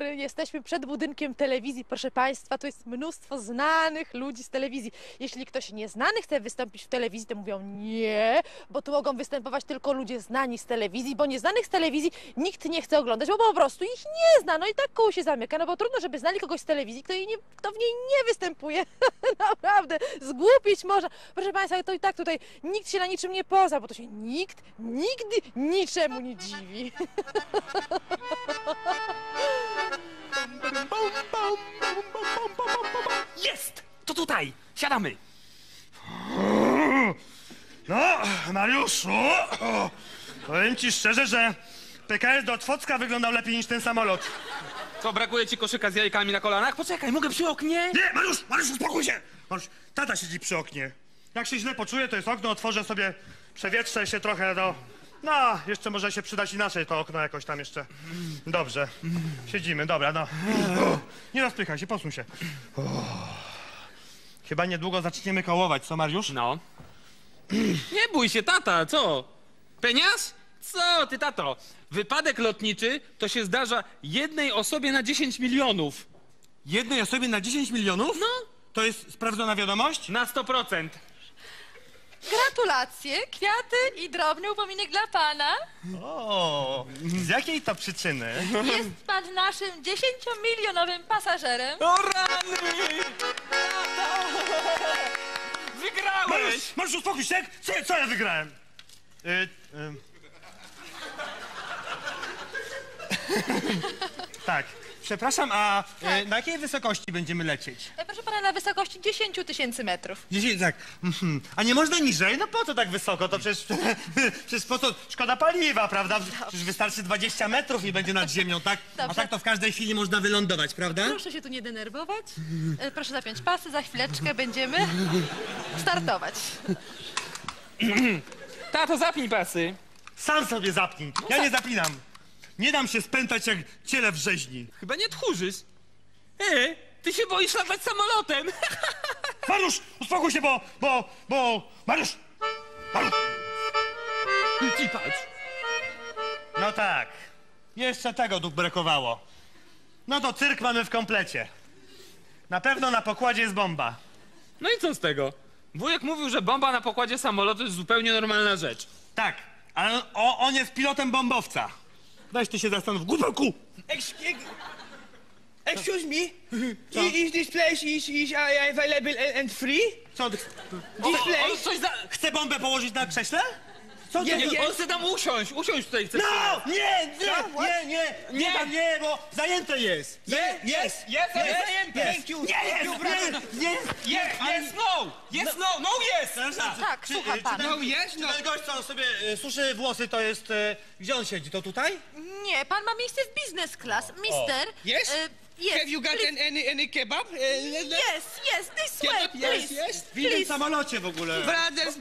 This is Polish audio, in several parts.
dobry. Jesteśmy przed budynkiem telewizji, proszę państwa. Tu jest mnóstwo znanych ludzi z telewizji. Jeśli ktoś nieznany chce wystąpić w telewizji, to mówią nie, bo tu mogą występować tylko ludzie znani z telewizji, bo nieznanych z telewizji nikt nie chce oglądać, bo po prostu ich nie zna. No i tak koło się zamyka, no bo trudno, żeby znali kogoś z telewizji, kto w niej nie występuje. Naprawdę, zgłupić można. Proszę państwa, to i tak tutaj nikt się na niczym nie pozna, bo to się nikt nigdy niczemu nie dziwi. Jest! To tutaj! Siadamy! No, Mariuszu, powiem ci szczerze, że PKS do Otwocka wyglądał lepiej niż ten samolot. Co, brakuje ci koszyka z jajkami na kolanach? Poczekaj, mogę przy oknie? Nie, Mariusz, uspokój się! Mariusz, tata siedzi przy oknie. Jak się źle poczuje, to jest okno, otworzę sobie, przewietrzę się trochę do... No, jeszcze może się przydać inaczej to okno jakoś tam jeszcze. Dobrze, siedzimy, dobra, no. Nie rozpychaj się, posuń się. Chyba niedługo zaczniemy kołować, co Mariusz? No. Nie bój się, tata, co? Penias? Co ty, tato? Wypadek lotniczy to się zdarza jednej osobie na 10 milionów. Jednej osobie na 10 milionów? No. To jest sprawdzona wiadomość? Na 100%. Gratulacje, kwiaty i drobny upominek dla pana. O, z jakiej to przyczyny? Jest pan naszym 10-milionowym pasażerem. O rany! Wygrałeś! Mariusz, uspokój się, co ja wygrałem? Tak, przepraszam, a na jakiej wysokości będziemy lecieć? Proszę pana, na wysokości 10 000 metrów. 10, tak. A nie można niżej? No po co tak wysoko? To przecież, przecież po co? Szkoda paliwa, prawda? Przecież wystarczy 20 metrów i będzie nad ziemią, tak? A Dobrze. tak to w każdej chwili można wylądować, prawda? Proszę się tu nie denerwować. Proszę zapiąć pasy, za chwileczkę będziemy startować. Tato, zapnij pasy. Sam sobie zapnij. Ja nie zapinam. Nie dam się spętać jak ciele w rzeźni. Chyba nie tchórzysz. Ty się boisz latać samolotem. Mariusz, uspokój się, bo... Mariusz! Ci patrz. No tak. Jeszcze tego tu brakowało. No to cyrk mamy w komplecie. Na pewno na pokładzie jest bomba. No i co z tego? Wujek mówił, że bomba na pokładzie samolotu jest zupełnie normalna rzecz. Tak, ale on jest pilotem bombowca. Weź ty się zastanów, głupoku! Excuse me? Is this place is available and free? Co ty... This place? On coś za... Chce bombę położyć na krześle? Co ty... Nie, on chce tam usiąść tutaj chce. No! Nie, bo zajęte jest! Jest! Thank you. Yes! Tak, słucham pana. No, yes, no. Ten gość, co sobie suszy włosy, to jest... Gdzie on siedzi? To tutaj? Nie, pan ma miejsce w business class. Mister... Yes? Yes, Have you got please. any kebab? Yes, this way, Kebab? please. Yes. W innym samolocie w ogóle. Brothers.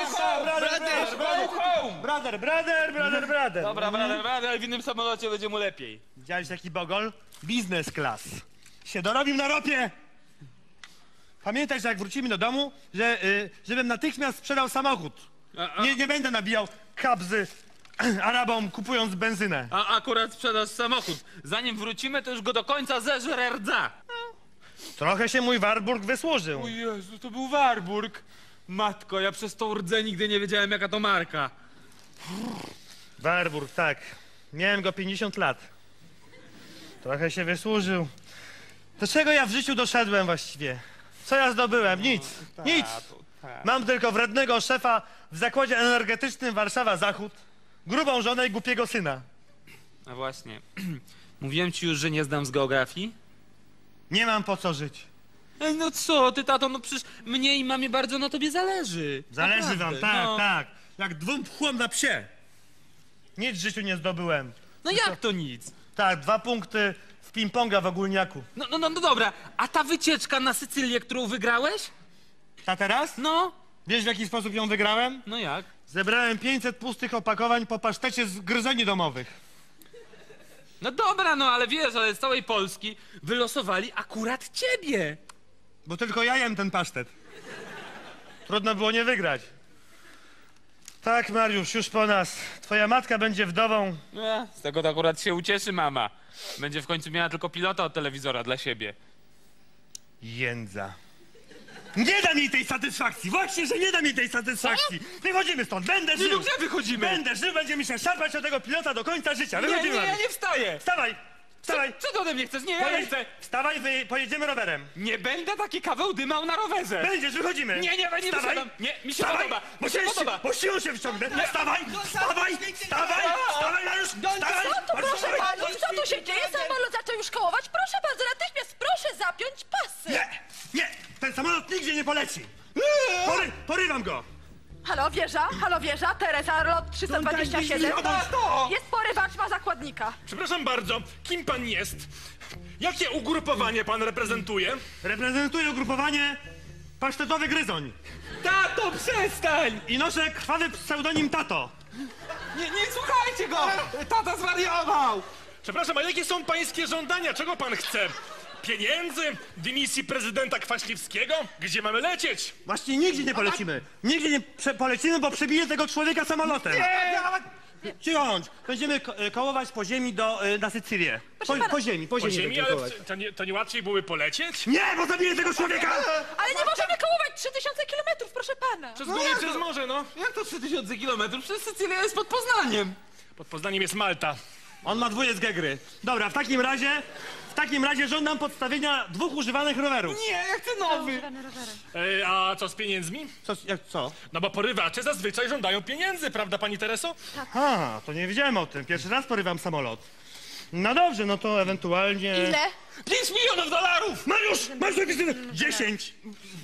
Brother. Dobra, ale w innym samolocie będzie mu lepiej. Widziałeś jaki bogol? Business class. Się dorobił na ropie. Pamiętaj, że jak wrócimy do domu, żebym natychmiast sprzedał samochód. Nie będę nabijał kabzy Arabom, kupując benzynę. A akurat sprzedasz samochód. Zanim wrócimy, to już go do końca zeżre rdza. Trochę się mój Warburg wysłużył. O Jezu, to był Warburg. Matko, ja przez tą rdzę nigdy nie wiedziałem, jaka to marka. Warburg, tak. Miałem go 50 lat. Trochę się wysłużył. Do czego ja w życiu doszedłem właściwie? Co ja zdobyłem? Nic. Nic. Mam tylko wrednego szefa w zakładzie energetycznym Warszawa Zachód, grubą żonę i głupiego syna. A właśnie, mówiłem ci już, że nie zdam z geografii? Nie mam po co żyć. Ej, no co ty, tato, no przecież mnie i mamie bardzo na tobie zależy. Zależy Naprawdę, wam, no. tak. Jak dwóm pchłom na psie. Nic w życiu nie zdobyłem. No jak to nic? Tak, 2 punkty w ping-ponga w ogólniaku. No dobra, a ta wycieczka na Sycylię, którą wygrałeś? A teraz? No, Wiesz w jaki sposób ją wygrałem? no jak? Zebrałem 500 pustych opakowań po pasztecie z gryzeni domowych. No dobra, no ale wiesz, ale z całej Polski wylosowali akurat ciebie. Bo tylko ja jem ten pasztet. Trudno było nie wygrać. Tak, Mariusz, już po nas. Twoja matka będzie wdową. Z tego to akurat się ucieszy mama. Będzie w końcu miała tylko pilota od telewizora dla siebie. Jędza. Nie dam jej tej satysfakcji! Właśnie, że nie dam jej tej satysfakcji! Wychodzimy stąd! Będę Nie, no żył! gdzie wychodzimy? Będę żył! Będziemy się szarpać o tego pilota do końca życia! Nie, Wychodzimy! ja Mariusz. nie wstaję! Wstawaj! Wstawaj! Co ty ode mnie chcesz? Nie, ja nie chcę! Wstawaj, pojedziemy rowerem! Nie będę taki kawał dymał na rowerze! Będziesz, wychodzimy! Nie wysiadam! Nie, mi się podoba! Mi się podoba! Bo siłą się wciągnę! Wstawaj! Wstawaj! Wstawaj! Wstawaj, Mariusz! Wstawaj! Co to, proszę pani? Co tu się dzieje? Samolot zaczął już kołować. Proszę bardzo, natychmiast proszę zapiąć pasy. Nie! Nie! Ten samolot nigdzie nie poleci! Porywam go! Halo wieża, Teresa, lot 327. Tato! Jest porywacz, ma zakładnika. Przepraszam bardzo, kim pan jest? Jakie ugrupowanie pan reprezentuje? Reprezentuję ugrupowanie Pasztetowy Gryzoń Tato, przestań! i noszę krwawy pseudonim Tato. Nie słuchajcie go! Tata zwariował! Przepraszam, a jakie są pańskie żądania? Czego pan chce? Pieniędzy? Dymisji prezydenta Kwaśniewskiego? Gdzie mamy lecieć? Właśnie nigdzie nie polecimy. Nigdzie nie polecimy, bo przebiję tego człowieka samolotem. Ciąć! Będziemy kołować po ziemi na Sycylię. Po ziemi Po ziemi, będziemy ale kołować. to nie łatwiej byłoby polecieć? Nie, bo zabiję tego człowieka! Ale nie możemy kołować 3000 kilometrów, proszę pana. Przez góry, przez morze, no. Jak to 3000 kilometrów? Przez Sycylię jest pod Poznaniem! Pod Poznaniem jest Malta. On ma dwóje z gegry. Dobra, w takim razie żądam podstawienia 2 używanych rowerów. Nie, ja chcę nowy! A co z pieniędzmi? Co? No bo porywacze zazwyczaj żądają pieniędzy, prawda pani Tereso? A, to nie wiedziałem o tym. Pierwszy raz porywam samolot. No dobrze, no to ewentualnie... Ile? 5 milionów dolarów! Mariusz! Masz zapisane 10!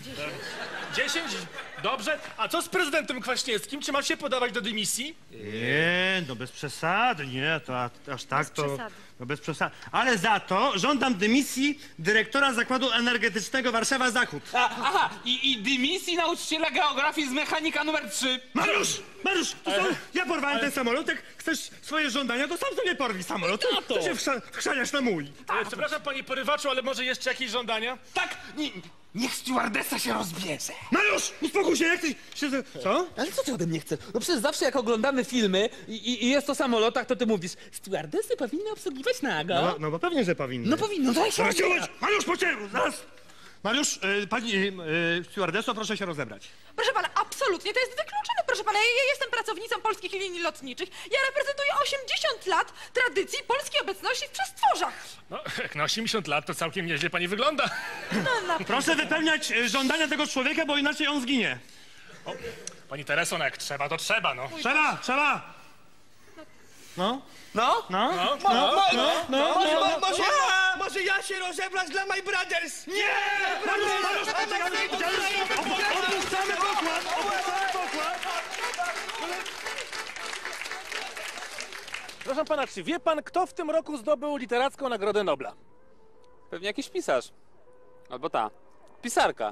10? Dobrze. A co z prezydentem Kwaśniewskim? Czy ma się podawać do dymisji? Nie, no bez przesady, nie, to aż tak to... przesady. No bez przesady. Ale za to żądam dymisji dyrektora Zakładu Energetycznego Warszawa Zachód. Aha, i dymisji nauczyciela geografii z mechanika numer 3. Mariusz! Ja porwałem ten samolot, jak chcesz swoje żądania, to sam sobie porwij samolot. To się wchrzaniasz na mój. Przepraszam panie porywaczu, ale może jeszcze jakieś żądania? Tak, niech stewardessa się rozbierze. Mariusz! Uspokój się, jak ty się... Co? Ale co ty ode mnie chcesz? No przecież zawsze jak oglądamy filmy i jest o samolotach, to ty mówisz, stewardessy powinny obsługiwać nago. No bo pewnie, że powinny. No powinno, daj się. Mariusz, po ciebie, zaraz! Mariusz, pani stewardesso, proszę się rozebrać. Proszę pana, absolutnie to jest wykluczone, proszę pana. Ja jestem pracownicą polskich linii lotniczych. Ja reprezentuję 80 lat tradycji polskiej obecności w przestworzach. No, jak na 80 lat to całkiem nieźle pani wygląda. Proszę wypełniać żądania tego człowieka, bo inaczej on zginie. Pani Tereso, no jak trzeba, to trzeba, no. Trzeba! No? Może ja się rozebrać dla My Brothers? Mariusz, opuszczamy pokład! Proszę pana, czy wie pan, kto w tym roku zdobył literacką Nagrodę Nobla? Pewnie jakiś pisarz. Albo ta. Pisarka.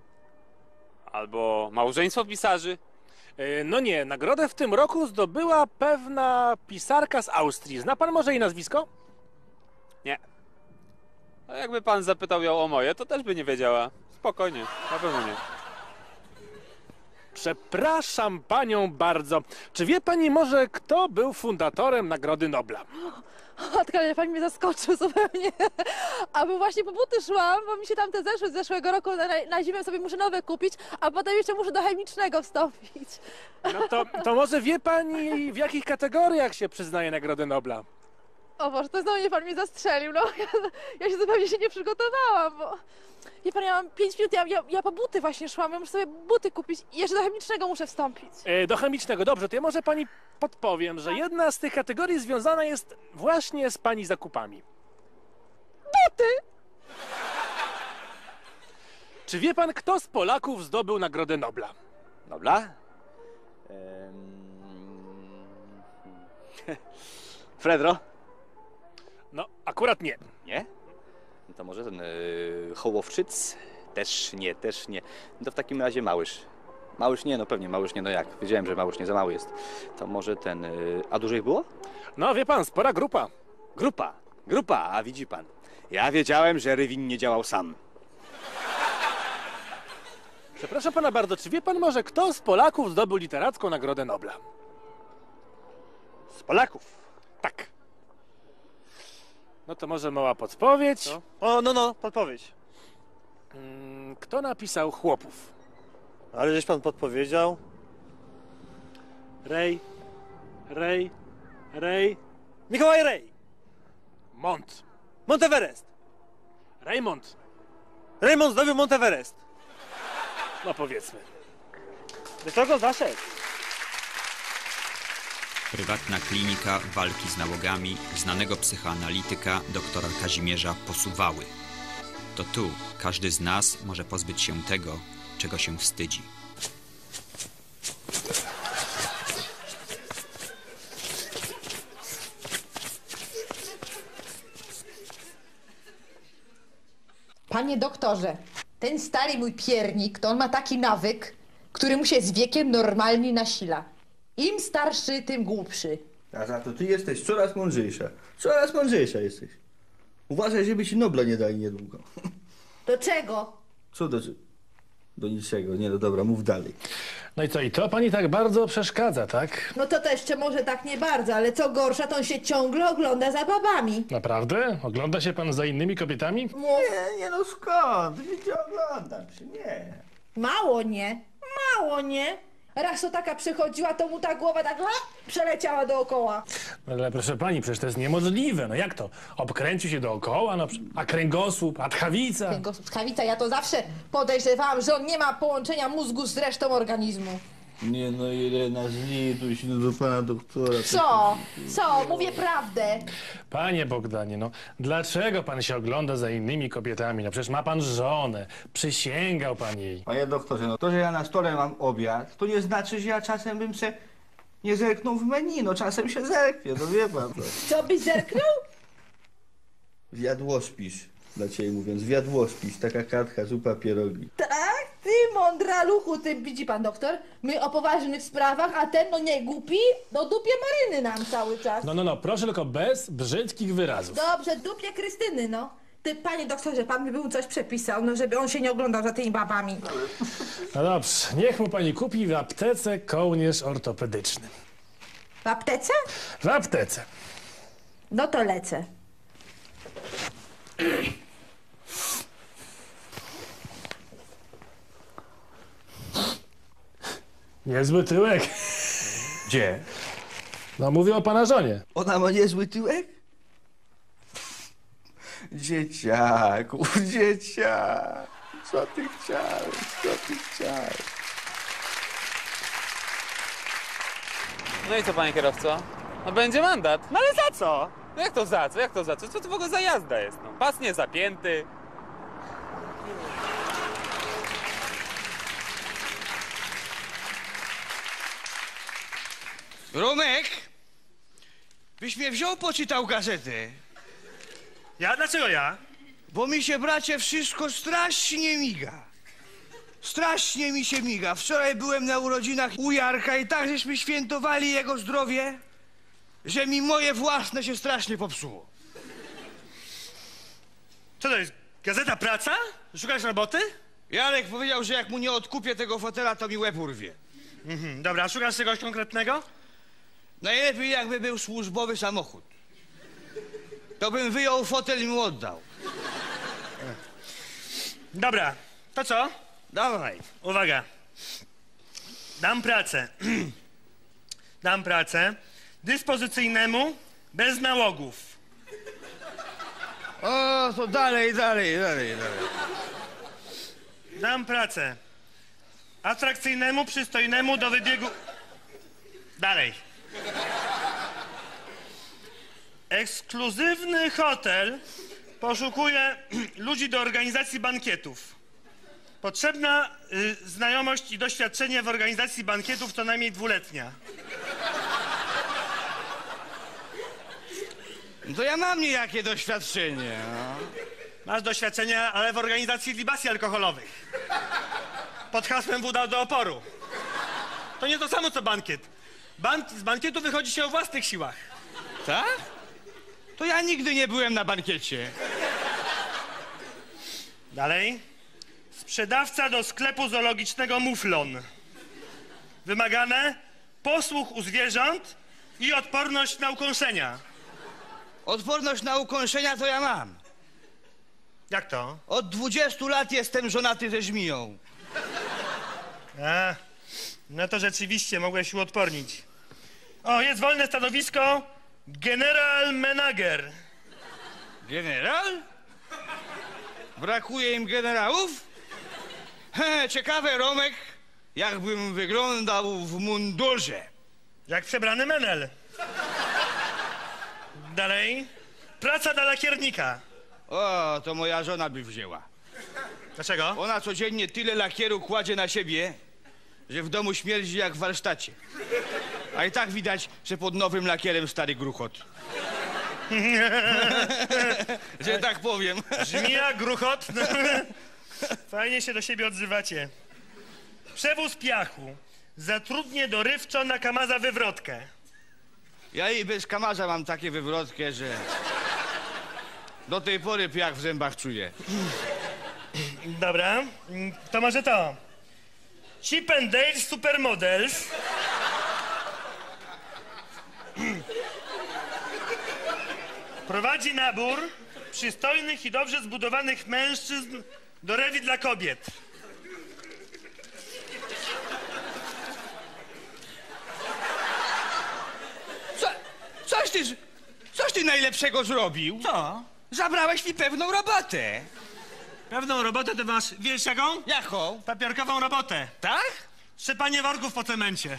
Albo małżeństwo pisarzy. No nie, nagrodę w tym roku zdobyła pewna pisarka z Austrii. Zna pan może jej nazwisko? Nie. A jakby pan zapytał ją o moje, to też by nie wiedziała. Spokojnie, na pewno nie. Przepraszam panią bardzo. Czy wie pani może, kto był fundatorem Nagrody Nobla? Matka, ale pan mnie zaskoczył zupełnie. A bo właśnie po buty szłam, bo mi się tamte zeszły z zeszłego roku, na zimę sobie muszę nowe kupić, a potem jeszcze muszę do chemicznego wstąpić. No to może wie pani, w jakich kategoriach się przyznaje Nagrodę Nobla? O Boże, to znowu mnie pan mnie zastrzelił, no. Ja się zupełnie nie przygotowałam, bo... Wie pan, ja mam 5 minut, ja po buty właśnie szłam, ja muszę sobie buty kupić i jeszcze do chemicznego muszę wstąpić. Do chemicznego, dobrze, to ja może pani podpowiem, że jedna z tych kategorii związana jest właśnie z pani zakupami. Buty! Czy wie pan, kto z Polaków zdobył Nagrodę Nobla? Nobla? Fredro? No, akurat nie. Nie? No to może ten Hołowczyc? Też nie. No to w takim razie Małysz. Małysz nie, no pewnie Małysz nie, no jak? Wiedziałem, że Małysz nie za mały jest. To może ten... A dużo ich było? No, wie pan, spora grupa. Grupa, a widzi pan. Ja wiedziałem, że Rywin nie działał sam. Przepraszam pana bardzo, czy wie pan może, kto z Polaków zdobył literacką Nagrodę Nobla? Z Polaków. Tak. No to może mała podpowiedź. O, no, podpowiedź. Kto napisał Chłopów? Ale żeś pan podpowiedział. Rej. Mikołaj Rej. Monteverest. Raymond. Raymond zdobył Monteverest. No powiedzmy. Wysoko zaszedł. Prywatna klinika walki z nałogami znanego psychoanalityka doktora Kazimierza Posuwały. To tu każdy z nas może pozbyć się tego, czego się wstydzi. Panie doktorze, ten stary mój piernik, to on ma taki nawyk, który mu się z wiekiem normalnie nasila. Im starszy, tym głupszy. A za to ty jesteś coraz mądrzejsza. Coraz mądrzejsza jesteś. Uważaj, żeby ci Nobla nie dali niedługo. Do czego? Co do... Do niczego. Nie, no dobra, mów dalej. No i co, i to pani tak bardzo przeszkadza, tak? No to jeszcze może tak nie bardzo, ale co gorsza, to on się ciągle ogląda za babami. Naprawdę? Ogląda się pan za innymi kobietami? Nie, no skąd? Nie oglądam się, nie. Mało nie. Raz to taka przychodziła, to mu ta głowa tak przeleciała dookoła. Ale proszę pani, przecież to jest niemożliwe. No jak to? Obkręcił się dookoła, no, a kręgosłup, a tchawica? Kręgosłup, tchawica, ja to zawsze podejrzewałam, że on nie ma połączenia mózgu z resztą organizmu. Nie, no Irena, zlituj się do pana doktora. Co? Mówię prawdę. Panie Bogdanie, no dlaczego pan się ogląda za innymi kobietami? No przecież ma pan żonę, przysięgał pan jej. Panie doktorze, no to, że ja na stole mam obiad, to nie znaczy, że ja czasem bym se nie zerknął w menu. No czasem się zerknie, no wie pan. To. Co byś zerknął? Zjadłospis, dla ciebie mówiąc, zjadłospis, taka kartka, zupa, pierogi. Tak, ty mądraluchu, ty widzi pan doktor? My o poważnych sprawach, a ten no nie głupi, no dupie Maryny nam cały czas. No, proszę tylko bez brzydkich wyrazów. Dobrze, dupie Krystyny, no. Ty, panie doktorze, pan by mu coś przepisał, no żeby on się nie oglądał za tymi babami. No dobrze, niech mu pani kupi w aptece kołnierz ortopedyczny. W aptece? W aptece. No to lecę. Niezły tyłek. Gdzie? No mówię o pana żonie. Ona ma niezły tyłek? Dzieciaku, dzieciak. Co ty chciałeś? No i co, panie kierowco? No będzie mandat. No ale za co? No jak to za co? Co to w ogóle za jazda jest? No, pas nie zapięty. Romek, byś mnie wziął, poczytał gazetę. Ja? Dlaczego ja? Bo mi się, bracie, wszystko strasznie miga. Strasznie mi się miga. Wczoraj byłem na urodzinach u Jarka i tak żeśmy świętowali jego zdrowie, że mi moje własne się strasznie popsuło. Co to jest? Gazeta Praca? Szukasz roboty? Jarek powiedział, że jak mu nie odkupię tego fotela, to mi łeb urwie. Dobra, szukasz czegoś konkretnego? Najlepiej jakby był służbowy samochód. To bym wyjął fotel i mu oddał. Dobra, to co? Dawaj. Uwaga. Dam pracę dyspozycyjnemu bez nałogów. O, to dalej. Dam pracę atrakcyjnemu, przystojnemu do wybiegu... Dalej. Ekskluzywny hotel poszukuje ludzi do organizacji bankietów. Potrzebna znajomość i doświadczenie w organizacji bankietów co najmniej 2-letnia. To ja mam niejakie doświadczenie. No. Masz doświadczenie, ale w organizacji libacji alkoholowych. Pod hasłem woda do oporu. To nie to samo co bankiet. Z bankietu wychodzi się o własnych siłach. Tak? To ja nigdy nie byłem na bankiecie. Dalej. Sprzedawca do sklepu zoologicznego Muflon. Wymagane posłuch u zwierząt i odporność na ukąszenia. Odporność na ukąszenia to ja mam. Jak to? Od 20 lat jestem żonaty ze żmiją. A, no to rzeczywiście mogłeś uodpornić. O, jest wolne stanowisko General Manager. General? Brakuje im generałów? Ciekawe, Romek, jakbym wyglądał w mundurze. Jak przebrany menel. Dalej. Praca dla lakiernika. O, to moja żona by wzięła. Dlaczego? Ona codziennie tyle lakieru kładzie na siebie, że w domu śmierdzi jak w warsztacie. A i tak widać, że pod nowym lakierem stary gruchot. Że tak powiem. Żmija, gruchot. Fajnie się do siebie odzywacie. Przewóz piachu. Zatrudnię dorywczo na Kamaza wywrotkę. Ja i bez Kamaza mam takie wywrotkę, że do tej pory piach w zębach czuję. Dobra, to może to. Chip and Dale Supermodels. Prowadzi nabór przystojnych i dobrze zbudowanych mężczyzn do rewi dla kobiet. Coś ty najlepszego zrobił? Co? Zabrałeś mi pewną robotę. Pewną robotę to masz, wiesz jaką? Jaką? Papierkową robotę. Tak? Trzepanie worków po cemencie.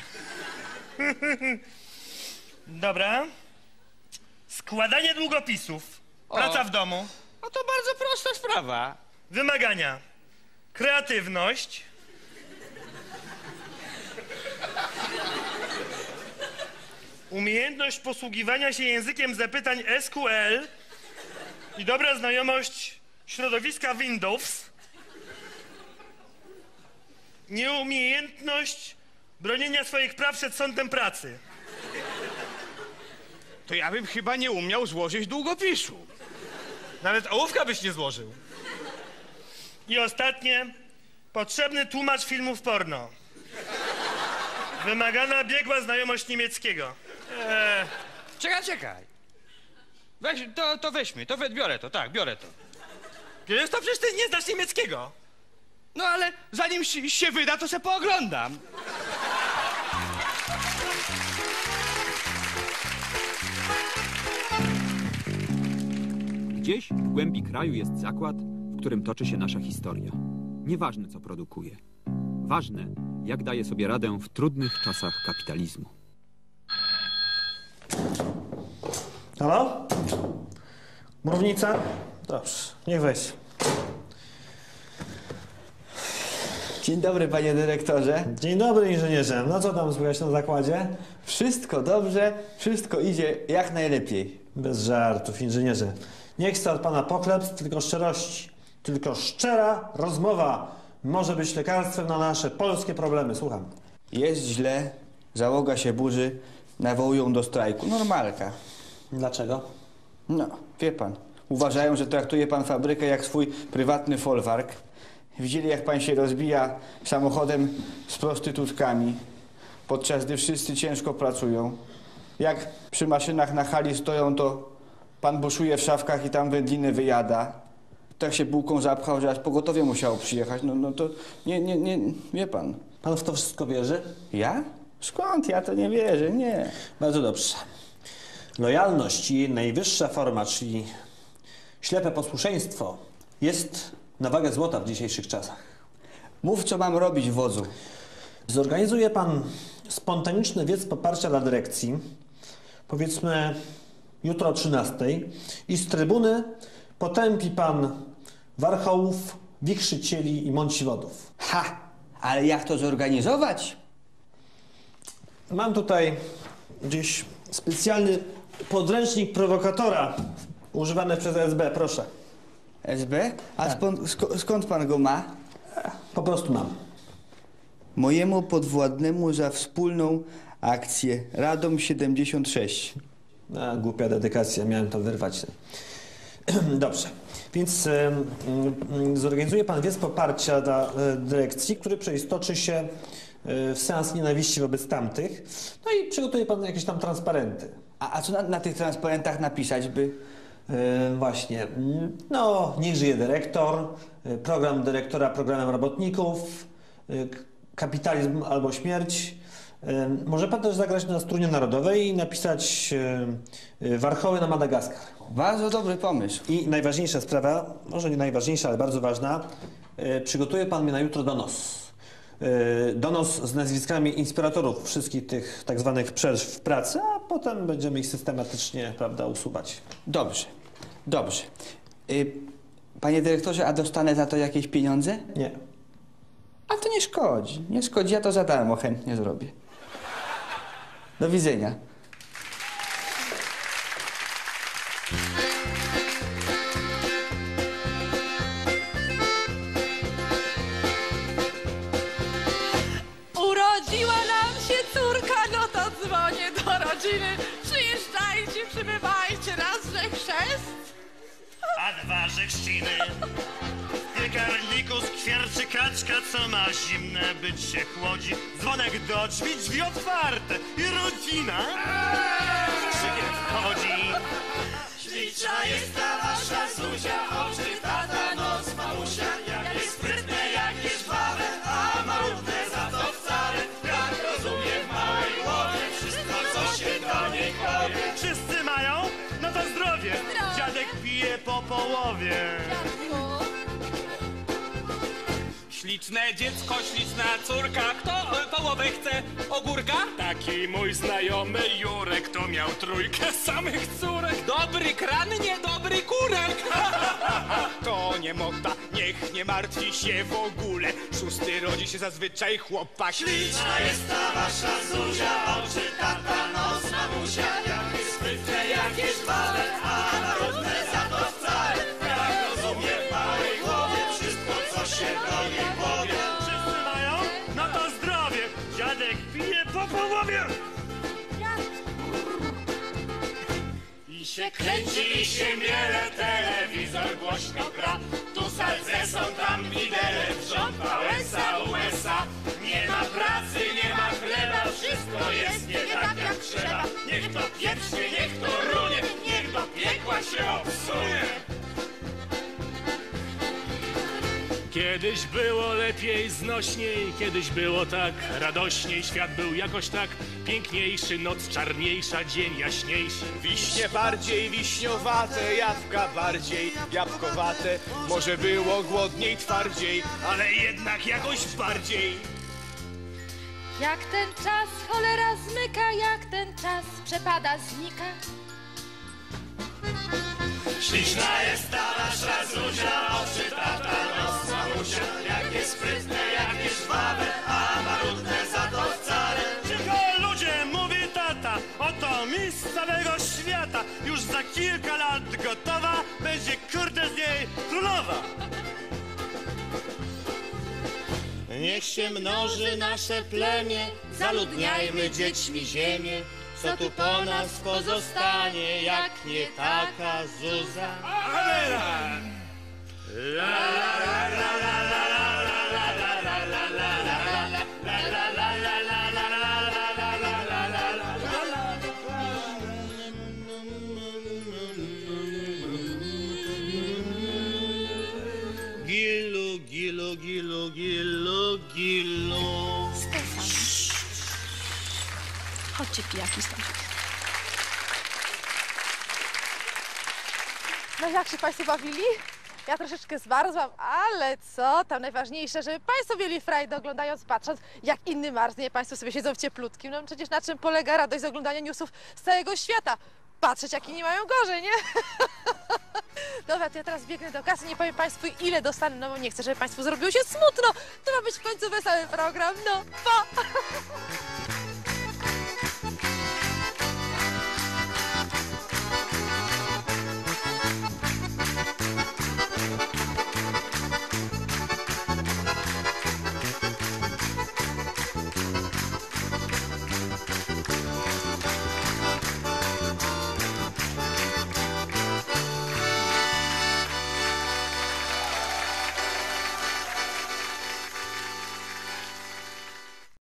Dobra. Składanie długopisów. Praca w domu. No to bardzo prosta sprawa. Wymagania. Kreatywność. Umiejętność posługiwania się językiem zapytań SQL i dobra znajomość środowiska Windows. Nieumiejętność bronienia swoich praw przed sądem pracy. To ja bym chyba nie umiał złożyć długopisu. Nawet ołówka byś nie złożył. I ostatnie. Potrzebny tłumacz filmów porno. Wymagana biegła znajomość niemieckiego. Czekaj. Weź, to weźmy, biorę to, tak, biorę to. Wiesz, to przecież ty nie znasz niemieckiego. No ale zanim się wyda, to se pooglądam. Gdzieś w głębi kraju jest zakład, w którym toczy się nasza historia. Nieważne, co produkuje. Ważne, jak daje sobie radę w trudnych czasach kapitalizmu. Halo? Mrównica? Dobrze, niech weź. Dzień dobry, panie dyrektorze. Dzień dobry, inżynierze. No co tam słychać na zakładzie? Wszystko dobrze, wszystko idzie jak najlepiej. Bez żartów, inżynierze. Nie chcę od pana pochlebstw, tylko szczerości. Tylko szczera rozmowa może być lekarstwem na nasze polskie problemy. Słucham. Jest źle, załoga się burzy, nawołują do strajku. Normalka. Dlaczego? No, wie pan. Uważają, że traktuje pan fabrykę jak swój prywatny folwark. Widzieli, jak pan się rozbija samochodem z prostytutkami, podczas gdy wszyscy ciężko pracują. Jak przy maszynach na hali stoją, to pan buszuje w szafkach i tam wędliny wyjada. Tak się bułką zapchał, że aż pogotowie musiało przyjechać. No to nie, wie pan. Pan w to wszystko wierzy? Ja? Skąd? Ja to nie wierzę, nie. Bardzo dobrze. Lojalność i jej najwyższa forma, czyli ślepe posłuszeństwo, jest na wagę złota w dzisiejszych czasach. Mów, co mam robić, wodzu. Zorganizuje pan spontaniczny wiec poparcia dla dyrekcji, powiedzmy jutro o 13:00 i z trybuny potępi pan warchołów, wichrzycieli i mąciwodów. Ha! Ale jak to zorganizować? Mam tutaj gdzieś specjalny podręcznik prowokatora używany przez SB, proszę. SB? A Tak. skąd pan go ma? Po prostu mam. Mojemu podwładnemu za wspólną akcję Radom 76. Głupia dedykacja, miałem to wyrwać. Dobrze. Więc zorganizuje pan wiec poparcia dla dyrekcji, który przeistoczy się w seans nienawiści wobec tamtych. No i przygotuje pan jakieś tam transparenty. A co na tych transparentach napisać by? Właśnie. No, niech żyje dyrektor, program dyrektora programem robotników, kapitalizm albo śmierć. Może pan też zagrać na strunie narodowej i napisać warchoły na Madagaskar. Bardzo dobry pomysł. I najważniejsza sprawa, może nie najważniejsza, ale bardzo ważna, przygotuje pan mnie na jutro donos. Donos z nazwiskami inspiratorów wszystkich tych tak zwanych przerw w pracy, a potem będziemy ich systematycznie, prawda, usuwać. Dobrze, dobrze. Panie dyrektorze, a dostanę za to jakieś pieniądze? Nie. A to nie szkodzi. Nie szkodzi, ja to za darmo chętnie zrobię. Do widzenia. Urodziła nam się córka, no to dzwonię do rodziny. Przyjeżdżajcie, przybywajcie, raz, że chrzest. A dwa, że chrzciny. W piekarniku skwierczy kaczka, co ma zimne, być się chłodzi. Dzwonek do drzwi, drzwi otwarte i rodzina krzykiem wchodzi. Śliczna jest ta wasza Zuzia, oczy tata, nos mamusia. Jakie sprytne, jakie żwawe, a marudne za to wcale. Jak rozumie w małej głowie wszystko, co się do niej powie. Wszyscy mają? No to zdrowie. Dziadek pije po połowie. Śliczne dziecko, śliczna córka. Kto połowę chce? Ogórka? Taki mój znajomy Jurek to miał trójkę samych córek. Dobry kran, niedobry kurek. To nie mota, niech nie martwi się w ogóle. Szósty rodzi się zazwyczaj chłopak. Śliczna jest ta wasza Zuzia, oczy tata, nos mamusia. Jakie sprytne, jakie żwawe, a marudne za to wcale. Jak rozumie w małej głowie wszystko, co się do niej powie. Wszyscy mają? No to zdrowie. Dziadek pije po połowie. I się kręci, i się miele, telewizor głośno gra. Tu salce są, tam widelec, rząd USA, USA. Nie ma pracy, nie ma chleba, wszystko jest nie tak jak trzeba. Niech to pieprznie, niech to runie, niech do piekła się obsunie. Kiedyś było lepiej, znośniej, kiedyś było tak radośniej. Świat był jakoś tak piękniejszy, noc czarniejsza, dzień jaśniejszy. Wiśnie bardziej wiśniowate, jabłka bardziej jabłkowate. Może było głodniej, twardziej, ale jednak jakoś bardziej. Jak ten czas cholera zmyka, jak ten czas przepada, znika. Śliczna jest ta wasza Zuzia, oczy tata, nos mamusia. Jakie sprytne, jakie żwawe, a marudne za to wcale. Cicho ludzie, mówi tata, oto mistrz całego świata. Już za kilka lat gotowa, będzie kurde z niej królowa. Niech się mnoży nasze plemię, zaludniajmy dziećmi ziemię. Co tu po nas pozostanie, jak nie taka Zuza? Gilu, gilu, gilu, gilu, gilu. Stefan. Chodźcie, pijaki stąd. No jak się Państwo bawili? Ja troszeczkę zmarzłam, ale co tam najważniejsze, żeby Państwo mieli frajdę oglądając, patrząc, jak inny marznie, Państwo sobie siedzą w cieplutkim. No przecież na czym polega radość z oglądania newsów z całego świata? Patrzeć, jak inni mają gorzej, nie? Dobra, to ja teraz biegnę do kasy, nie powiem Państwu, ile dostanę, no bo nie chcę, żeby Państwu zrobiło się smutno. To ma być w końcu wesoły program, no pa!